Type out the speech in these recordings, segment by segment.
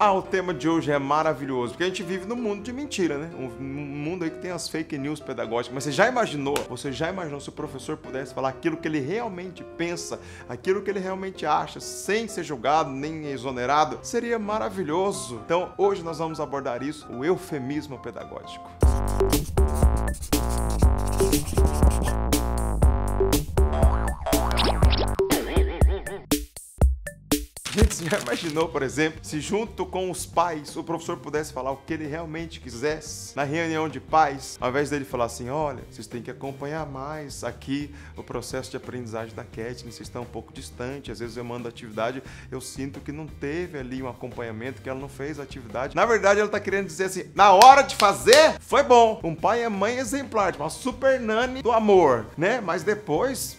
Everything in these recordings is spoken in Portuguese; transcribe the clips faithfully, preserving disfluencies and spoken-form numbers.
Ah, o tema de hoje é maravilhoso, porque a gente vive num mundo de mentira, né? Um mundo aí que tem as fake news pedagógicas. Mas você já imaginou, você já imaginou se o professor pudesse falar aquilo que ele realmente pensa, aquilo que ele realmente acha, sem ser julgado, nem exonerado? Seria maravilhoso. Então, hoje nós vamos abordar isso, o eufemismo pedagógico. Gente, você já imaginou, por exemplo, se junto com os pais o professor pudesse falar o que ele realmente quisesse na reunião de pais, ao invés dele falar assim, olha, vocês têm que acompanhar mais aqui o processo de aprendizagem da Kathleen, vocês estão um pouco distante, às vezes eu mando atividade, eu sinto que não teve ali um acompanhamento, que ela não fez a atividade. Na verdade, ela tá querendo dizer assim, na hora de fazer, foi bom. Um pai e mãe exemplar, uma super nani do amor, né? Mas depois...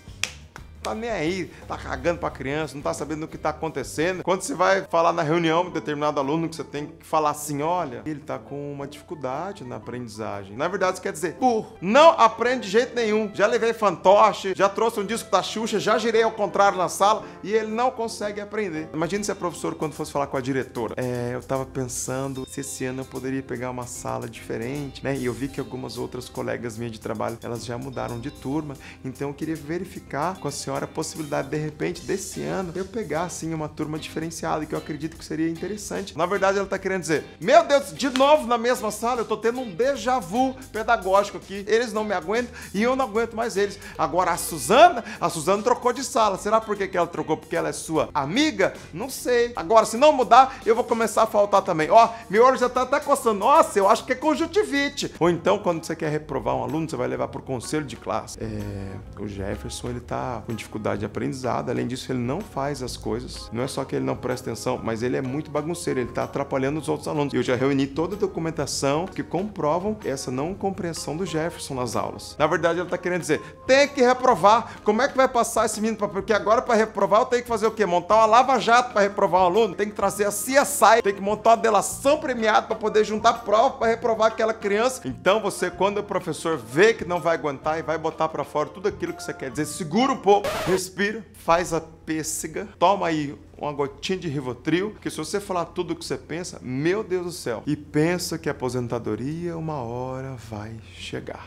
tá nem aí, tá cagando pra criança, não tá sabendo o que tá acontecendo. Quando você vai falar na reunião com determinado aluno, que você tem que falar assim, olha, ele tá com uma dificuldade na aprendizagem. Na verdade, isso quer dizer, burro, não aprende de jeito nenhum. Já levei fantoche, já trouxe um disco da Xuxa, já girei ao contrário na sala e ele não consegue aprender. Imagina se a professora, quando fosse falar com a diretora, é, eu tava pensando se esse ano eu poderia pegar uma sala diferente, né? E eu vi que algumas outras colegas minhas de trabalho, elas já mudaram de turma, então eu queria verificar com a senhora a possibilidade, de repente, desse ano, eu pegar, assim, uma turma diferenciada, que eu acredito que seria interessante. Na verdade, ela tá querendo dizer, meu Deus, de novo na mesma sala, eu tô tendo um déjà vu pedagógico aqui. Eles não me aguentam e eu não aguento mais eles. Agora, a Suzana, a Suzana trocou de sala. Será por que que ela trocou? Porque ela é sua amiga? Não sei. Agora, se não mudar, eu vou começar a faltar também. Ó, meu olho já tá até coçando. Nossa, eu acho que é conjuntivite. Ou então, quando você quer reprovar um aluno, você vai levar pro conselho de classe. É, o Jefferson, ele tá com dificuldade de aprendizado, além disso ele não faz as coisas, não é só que ele não presta atenção, mas ele é muito bagunceiro, ele tá atrapalhando os outros alunos. Eu já reuni toda a documentação que comprovam essa não compreensão do Jefferson nas aulas. Na verdade, ele tá querendo dizer, tem que reprovar. Como é que vai passar esse menino? Porque agora para reprovar eu tenho que fazer o quê? Montar uma lava-jato para reprovar um aluno? Tem que trazer a C S I, tem que montar uma delação premiada para poder juntar prova para reprovar aquela criança. Então você, quando o professor vê que não vai aguentar e vai botar para fora tudo aquilo que você quer dizer, segura um pouco, respira, faz a pêssega, toma aí uma gotinha de Rivotril, porque se você falar tudo o que você pensa, meu Deus do céu, e pensa que a aposentadoria uma hora vai chegar.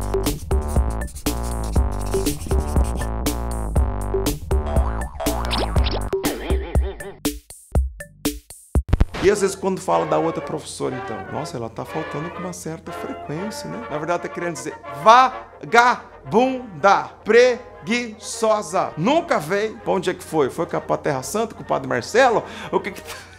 E às vezes quando fala da outra professora, então, nossa, ela tá faltando com uma certa frequência, né? Na verdade tá querendo dizer vagabunda, preguiçosa. Nunca veio. Pra onde é que foi? Foi com a Terra Santa, com o Padre Marcelo? O que que tá...